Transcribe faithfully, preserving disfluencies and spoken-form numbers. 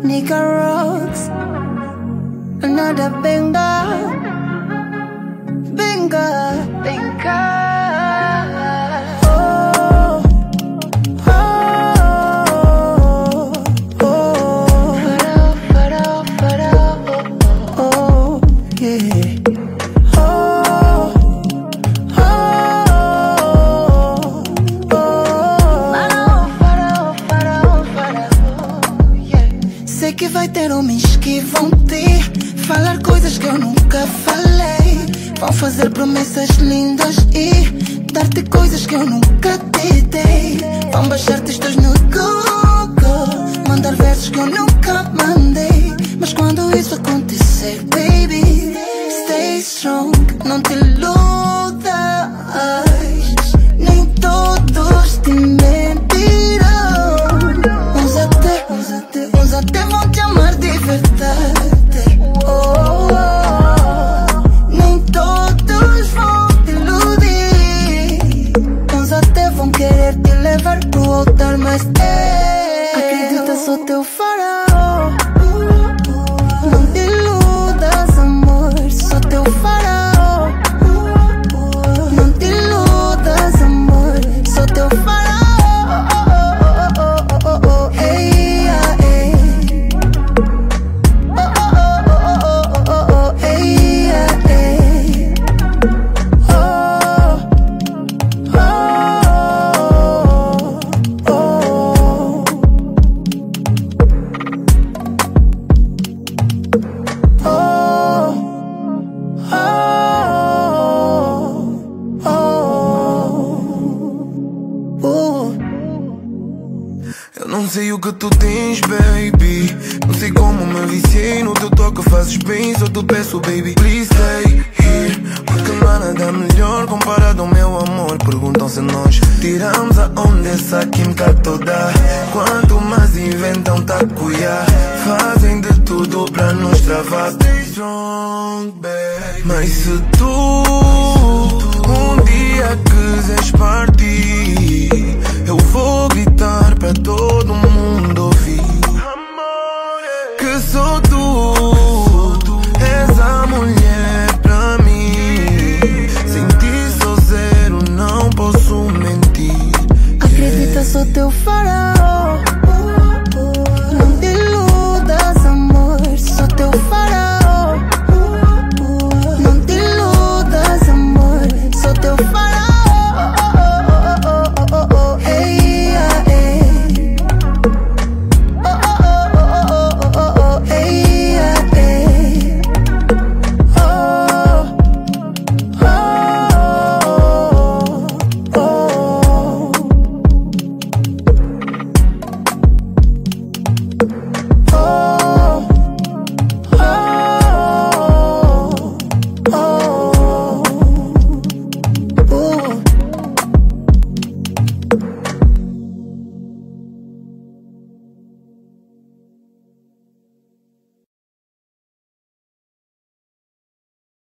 Nika rocks, another banger, banger, banger. Sei que vai ter homens que vão te falar coisas que eu nunca falei. Vão fazer promessas lindas e dar-te coisas que eu nunca te dei. Vão baixar textos no Google, mandar versos que eu nunca mandei. Mas quando isso acontecer, baby, stay strong, não te iludas. Nem todos te mentirão. Uns até, uns até, uns até vão te amar de verdade. Oh, oh, oh. Nem todos vão te iludir. Uns até vão querer te levar pro altar, mas ei, acredita, sou teu faraó. Não te iludas, amor, sou teu faraó. Não te iludas, amor, sou teu faraó. Eu não sei o que tu tens, baby. Não sei como me viciei no teu toque, fazes bem. Só te peço, baby, please stay here. Porque não há nada melhor comparado ao meu amor. Perguntam se nós tiramos aonde essa química toda. Quanto mais inventam tacuia, fazem de tudo pra nos travar. Stay strong, baby. Mas se tu um dia quiseres partir, eu vou gritar pra todo mundo ouvir que sou tu, és a mulher pra mim. Sem ti sou zero, não posso mentir. Acredita, sou teu faraó.